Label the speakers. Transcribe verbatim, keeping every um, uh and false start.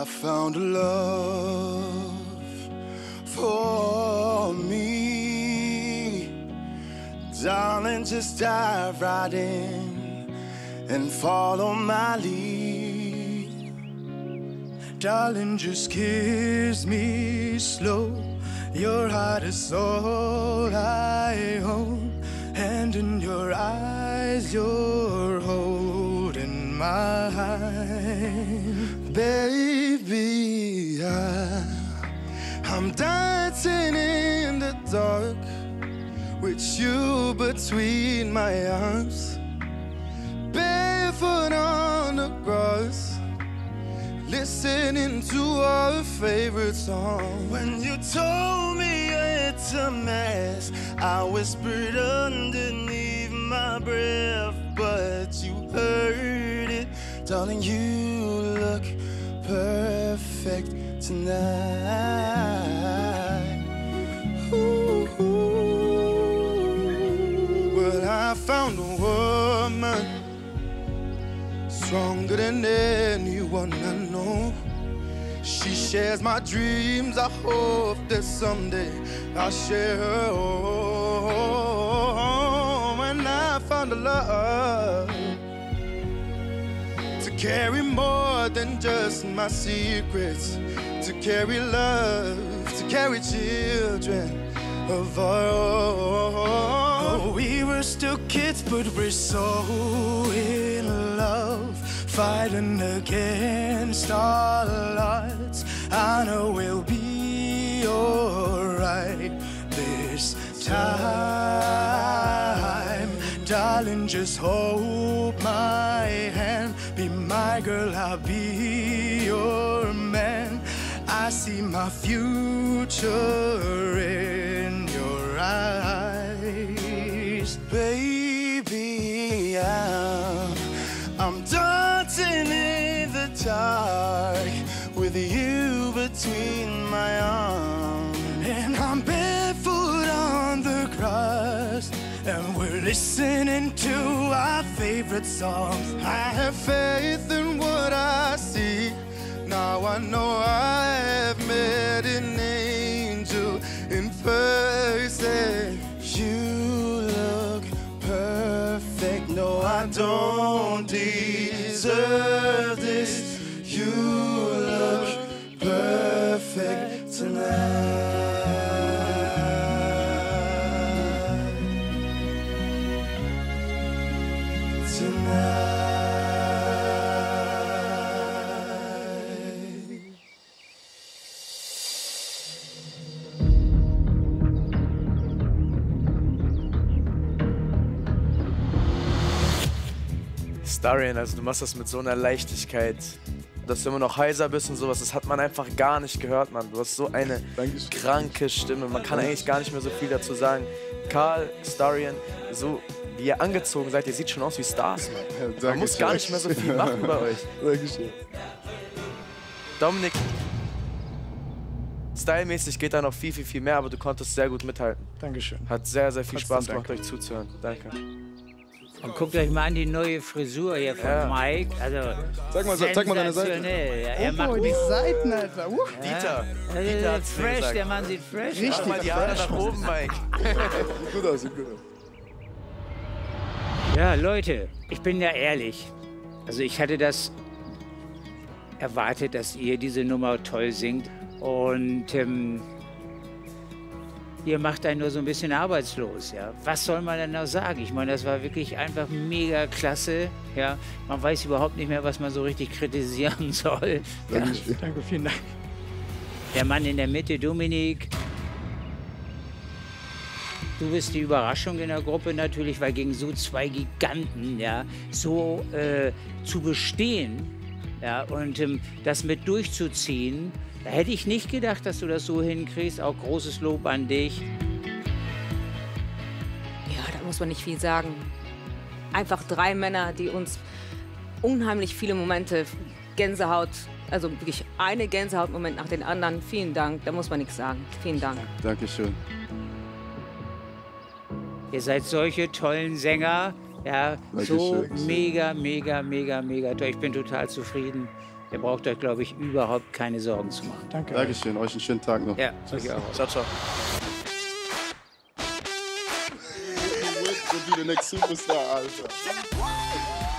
Speaker 1: I found a love for me. Darling, just dive right in and follow my lead. Darling, just kiss me slow. Your heart is all I own, and in your eyes you're holding mine. Baby, I, I'm dancing in the dark with you between my arms, barefoot on the grass, listening to our favorite song. When you told me it's a mess, I whispered underneath my breath, but you heard it. Darling, you look perfect tonight. Ooh, ooh. Well, I found a woman stronger than anyone I know. She shares my dreams. I hope that someday I'll share her home. And I found a love to carry more than just my secrets, to carry love, to carry children of our own. Oh, we were still kids, but we're so in love, fighting against all odds. I know we'll be alright this time. Darling, just hold my hand. Be my girl, I'll be your man. I see my future in your eyes. Baby, I'm, I'm dancing in the dark with you between my arms. And I'm barefoot on the grass, and we're listening to our favorite songs. I have faith in what I see. Now I know I have met an angel in person. You look perfect. No, I don't deserve this. You look perfect tonight. Tonight.
Speaker 2: Starion, also du machst das mit so einer Leichtigkeit, dass du immer noch heiser bist und sowas, das hat man einfach gar nicht gehört, Mann. Du hast so eine Dankeschön. Kranke Stimme, man kann eigentlich gar nicht mehr so viel dazu sagen. Karl, Starion, so wie ihr angezogen seid, ihr seht schon aus wie Stars, Mann. Ja, man muss gar nicht mehr so viel machen bei euch. Dankeschön. Dominik, stylmäßig geht da noch viel, viel, viel mehr, aber du konntest sehr gut mithalten.
Speaker 3: Dankeschön.
Speaker 2: Hat sehr, sehr viel
Speaker 3: Trotzdem
Speaker 2: Spaß gemacht,
Speaker 3: danke.
Speaker 2: euch zuzuhören. Danke.
Speaker 4: Und guckt euch mal an die neue Frisur hier von
Speaker 2: Ja.
Speaker 4: Mike. Also
Speaker 3: Zeig mal, zeig mal deine Seite.
Speaker 4: sensationell. Ja, er
Speaker 3: Oh,
Speaker 4: macht
Speaker 3: die Seiten, Alter. Uh.
Speaker 2: Dieter.
Speaker 4: Ja,
Speaker 2: Dieter hat's mir
Speaker 4: fresh,
Speaker 2: gesagt.
Speaker 4: der Mann sieht fresh
Speaker 3: Richtig.
Speaker 4: aus.
Speaker 2: Mach mal die Haare nach oben, Mike.
Speaker 3: Sieht gut aus, sieht gut aus.
Speaker 4: Ja, Leute, ich bin ja ehrlich. Also ich hatte das erwartet, dass ihr diese Nummer toll singt. Und ähm, ihr macht einen nur so ein bisschen arbeitslos. Ja. Was soll man denn noch sagen? Ich meine, das war wirklich einfach mega klasse. Ja. Man weiß überhaupt nicht mehr, was man so richtig kritisieren soll. Ja.
Speaker 3: Danke, danke, vielen Dank.
Speaker 4: Der Mann in der Mitte, Dominik. Du bist die Überraschung in der Gruppe natürlich, weil gegen so zwei Giganten ja, so äh, zu bestehen ja, und ähm, das mit durchzuziehen, da hätte ich nicht gedacht, dass du das so hinkriegst. Auch großes Lob an dich.
Speaker 5: Ja, da muss man nicht viel sagen. Einfach drei Männer, die uns unheimlich viele Momente Gänsehaut, also wirklich eine Gänsehautmoment nach den anderen. Vielen Dank, da muss man nichts sagen. Vielen Dank.
Speaker 3: Dankeschön.
Speaker 4: Ihr seid solche tollen Sänger. Ja, so
Speaker 3: Dankeschön.
Speaker 4: mega, mega, mega, mega toll. Ich bin total zufrieden. Ihr braucht euch, glaube ich, überhaupt keine Sorgen zu machen.
Speaker 3: Danke. Dankeschön, euch einen schönen Tag noch.
Speaker 4: Ja, euch auch.
Speaker 2: Ciao, ciao.
Speaker 3: We'll be the next superstar, Alter.